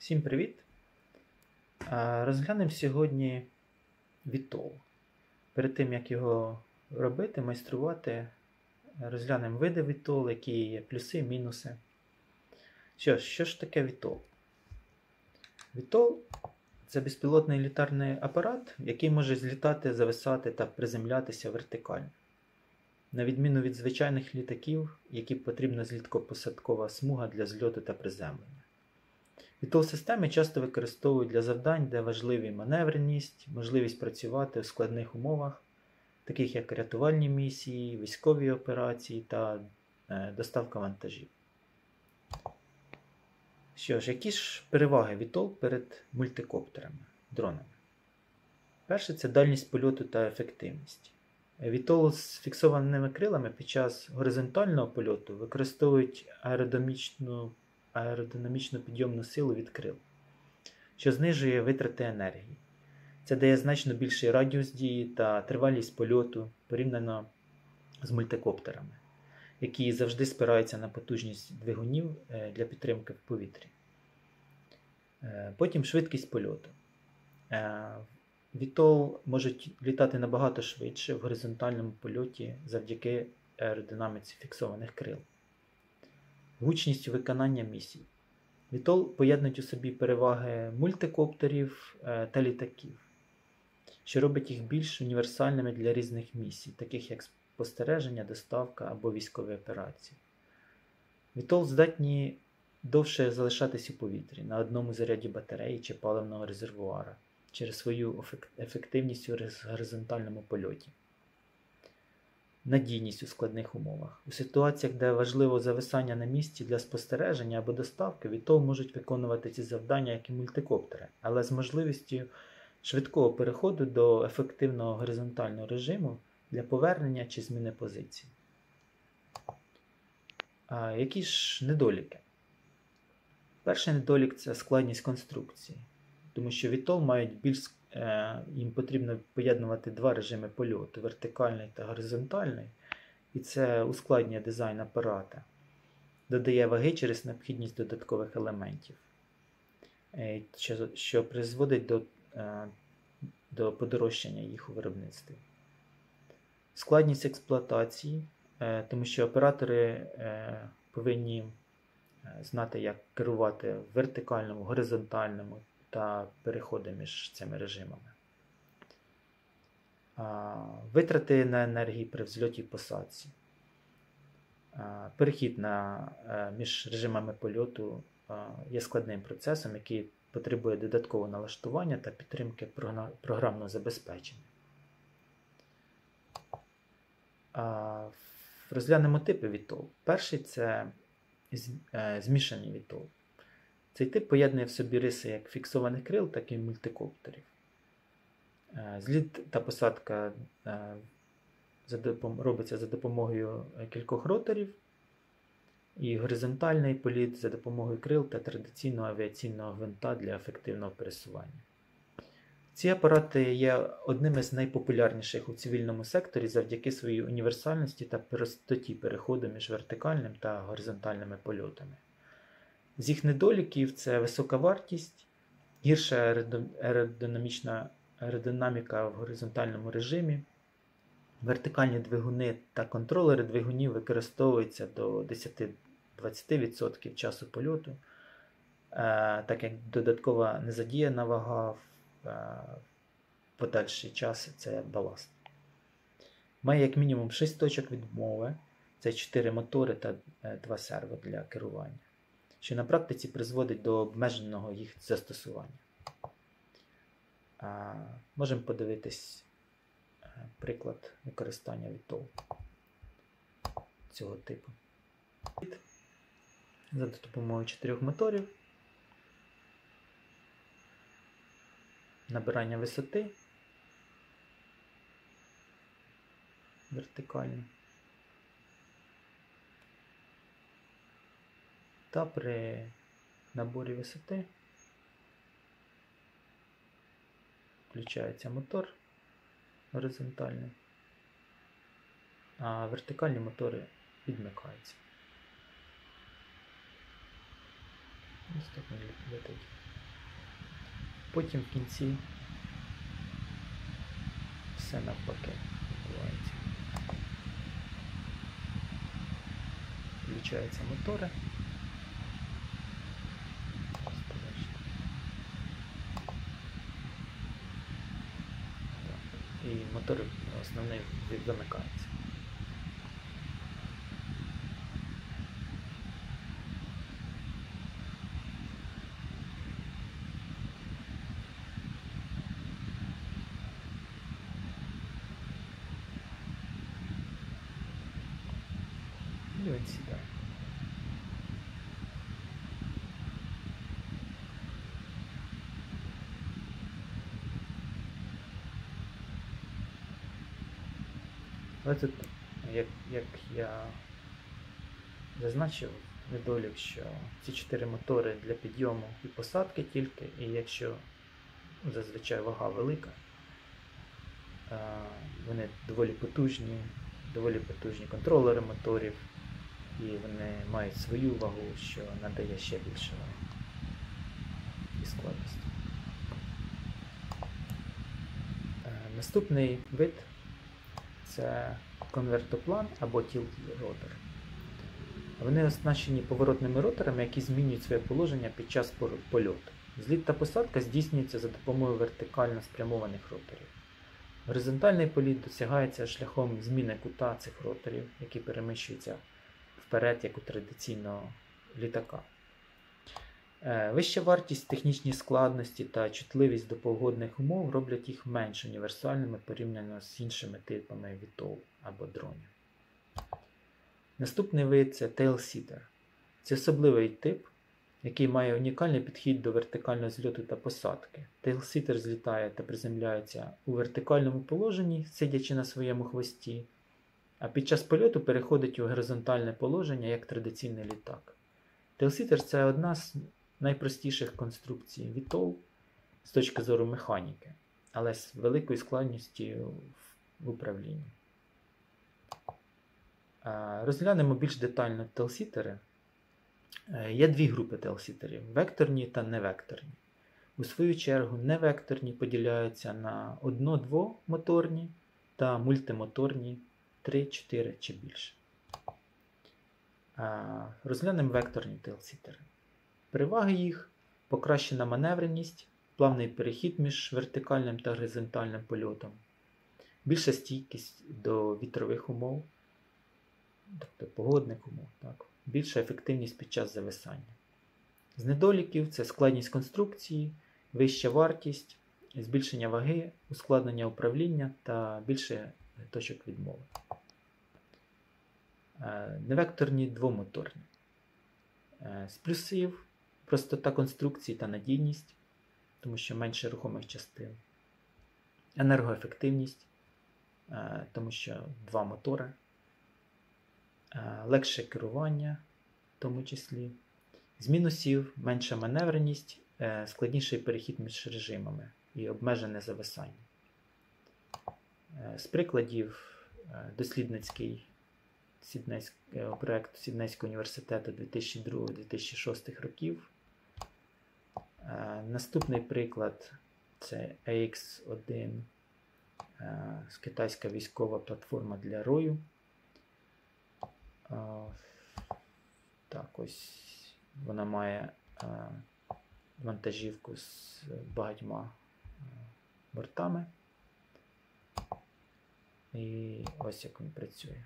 Всім привіт! Розглянемо сьогодні VTOL. Перед тим, як його робити, майструвати, розглянемо види VTOL, які є плюси, мінуси. Що ж таке VTOL? VTOL – це безпілотний літальний апарат, який може злітати, зависати та приземлятися вертикально. На відміну від звичайних літаків, яким потрібна злітно-посадкова смуга для зльоту та приземлення. VTOL-системи часто використовують для завдань, де важливі маневреність, можливість працювати у складних умовах, таких як рятувальні місії, військові операції та доставка вантажів. Що ж, які ж переваги VTOL перед мультикоптерами, дронами? Перше – це дальність польоту та ефективність. VTOL з фіксованими крилами під час горизонтального польоту використовують аеродинамічну підйомну силу від крил, що знижує витрати енергії. Це дає значно більший радіус дії та тривалість польоту порівняно з мультикоптерами, які завжди спираються на потужність двигунів для підтримки в повітрі. Потім швидкість польоту. VTOL можуть літати набагато швидше в горизонтальному польоті завдяки аеродинаміці фіксованих крил. Гучність виконання місій. VTOL поєднують у собі переваги мультикоптерів та літаків, що робить їх більш універсальними для різних місій, таких як спостереження, доставка або військові операції. VTOL здатні довше залишатись у повітрі на одному заряді батареї чи паливного резервуара через свою ефективність у горизонтальному польоті. Надійність у складних умовах. У ситуаціях, де важливо зависання на місці для спостереження або доставки, VTOL можуть виконувати ці завдання, як і мультикоптери, але з можливістю швидкого переходу до ефективного горизонтального режиму для повернення чи зміни позиції. Які ж недоліки? Перший недолік – це складність конструкції, тому що VTOL мають їм потрібно поєднувати два режими польоту – вертикальний та горизонтальний, і це ускладнює дизайн апарата, додає ваги через необхідність додаткових елементів, що призводить до подорожчання їх у виробництві. Складність експлуатації, тому що оператори повинні знати, як керувати в вертикальному, горизонтальному та переходи між цими режимами. Витрати на енергії при взльоті і посадці. Перехід між режимами польоту є складним процесом, який потребує додаткового налаштування та підтримки програмного забезпечення. Розглянемо типи VTOL. Перший – це змішані VTOL. Цей тип поєднує в собі риси як фіксованих крил, так і мультикоптерів. Зліт та посадка робиться за допомогою кількох роторів, і горизонтальний політ за допомогою крил та традиційного авіаційного гвинта для ефективного пересування. Ці апарати є одними з найпопулярніших у цивільному секторі завдяки своїй універсальності та простоті переходу між вертикальним та горизонтальними польотами. З їх недоліків – це висока вартість, гірша аеродинаміка в горизонтальному режимі, вертикальні двигуни та контролери двигунів використовуються до 10-20% часу польоту, так як додаткова незадіяна вага в подальший час – це баласт. Має як мінімум 6 точок відмови, це 4 мотори та 2 серво для керування, що на практиці призводить до обмеженого їх застосування. Можемо подивитись приклад використання VTOL цього типу. За допомогою 4 моторів, набирання висоти вертикально та при наборі висоти включається мотор горизонтальний, а вертикальні мотори відмикаються. Ось так він летить. Потім в кінці все навпаки відбувається. Включаються мотори. І мотор основний замикається. І він сідає. Але тут, як я зазначив, недолік, що ці 4 мотори для підйому і посадки тільки, і якщо зазвичай вага велика, вони доволі потужні контролери моторів, і вони мають свою вагу, що надає ще більше ваги і складності. Наступний вид це конвертоплан або тілт-ротор. Вони оснащені поворотними роторами, які змінюють своє положення під час польоту. Зліт та посадка здійснюються за допомогою вертикально спрямованих роторів. Горизонтальний політ досягається шляхом зміни кута цих роторів, які переміщуються вперед, як у традиційного літака. Вища вартість, технічні складності та чутливість до погодних умов роблять їх менш універсальними порівняно з іншими типами VTOL або дронів. Наступний вид – це Tailsetter. Це особливий тип, який має унікальний підхід до вертикального зльоту та посадки. Tailsetter злітає та приземляється у вертикальному положенні, сидячи на своєму хвості, а під час польоту переходить у горизонтальне положення, як традиційний літак. Tailsetter – це одна з найпростіших конструкцій VTOL з точки зору механіки, але з великою складністю в управлінні. Розглянемо більш детально Tailsetters. Є дві групи Tailsetterів – векторні та невекторні. У свою чергу, невекторні поділяються на одно-двомоторні та мультимоторні 3, 4 чи більше. Розглянемо векторні Tailsetters. Переваги їх – покращена маневреність, плавний перехід між вертикальним та горизонтальним польотом, більша стійкість до вітрових умов, тобто погодних умов, так, більша ефективність під час зависання. З недоліків – це складність конструкції, вища вартість, збільшення ваги, ускладнення управління та більше точок відмови. Невекторні двомоторні. З плюсів – простота конструкції та надійність, тому що менше рухомих частин. Енергоефективність, тому що 2 мотори. Легше керування, в тому числі. З мінусів – менша маневреність, складніший перехід між режимами і обмежене зависання. З прикладів дослідницький проєкт Сіднейського університету 2002-2006 років. Наступний приклад – це AX-1, китайська військова платформа для рою. Так, ось вона має вантажівку з багатьма бортами. І ось як він працює.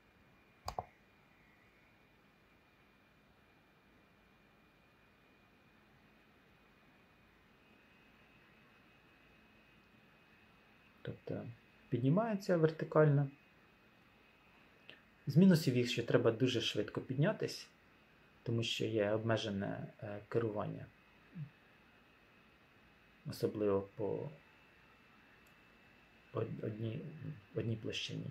Тобто піднімається вертикально. З мінусів їх, що треба дуже швидко піднятись, тому що є обмежене керування, особливо по одній площині.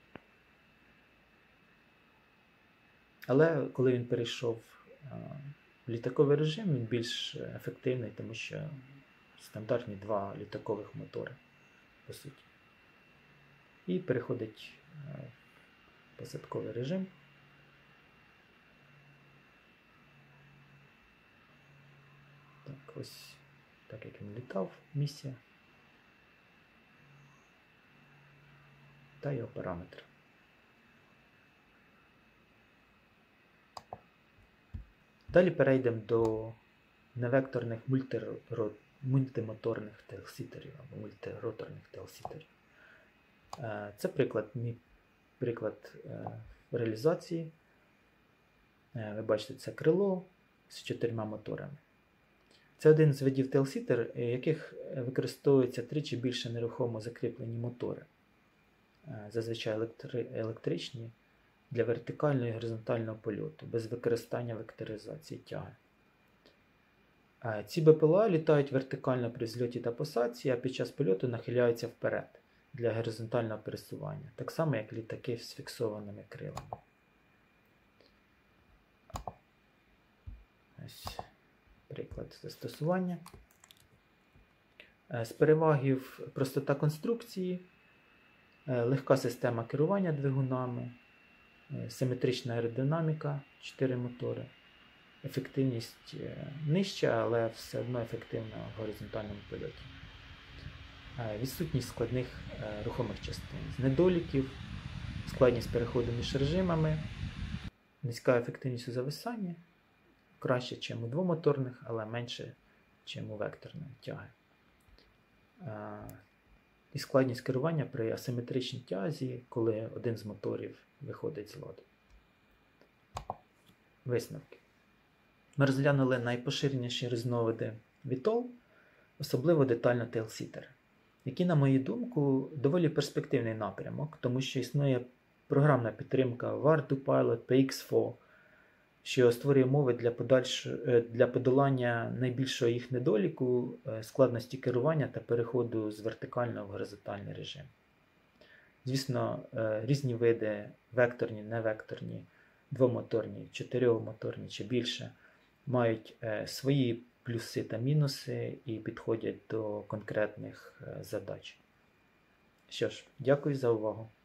Але коли він перейшов в літаковий режим, він більш ефективний, тому що стандартні 2 літакових мотори, по суті. І переходить в посадковий режим. ось так як він літав, місія та його параметри. Далі перейдемо до невекторних мультимоторних тейлсітерів або мультироторних тейлсітерів. Це мій приклад реалізації. Ви бачите, це крило з 4 моторами. Це один з видів тейлсітер, в яких використовується 3 чи більше нерухомо закріплені мотори, зазвичай електричні, для вертикального і горизонтального польоту, без використання векторизації тяги. Ці БПЛА літають вертикально при зльоті та посадці, а під час польоту нахиляються вперед для горизонтального пересування, так само як літаки з фіксованими крилами. Ось приклад застосування. З перевагів простота конструкції, легка система керування двигунами, симетрична аеродинаміка, 4 мотори, ефективність нижча, але все одно ефективна в горизонтальному польоті. Відсутність складних рухомих частин. З недоліків, складність переходу між режимами, низька ефективність у зависанні, краще, ніж у двомоторних, але менше, ніж у векторної тяги. І складність керування при асиметричній тязі, коли один з моторів виходить з ладу. Висновки. Ми розглянули найпоширеніші різновиди VTOL, особливо детально тейлсітери, які, на мою думку, доволі перспективний напрямок, тому що існує програмна підтримка War2Pilot, PX4, що створює умови для подолання найбільшого їх недоліку, складності керування та переходу з вертикального в горизонтальний режим. Звісно, різні види, векторні, невекторні, двомоторні, чотирьохмоторні чи більше, мають свої плюси та мінуси і підходять до конкретних задач. Що ж, дякую за увагу.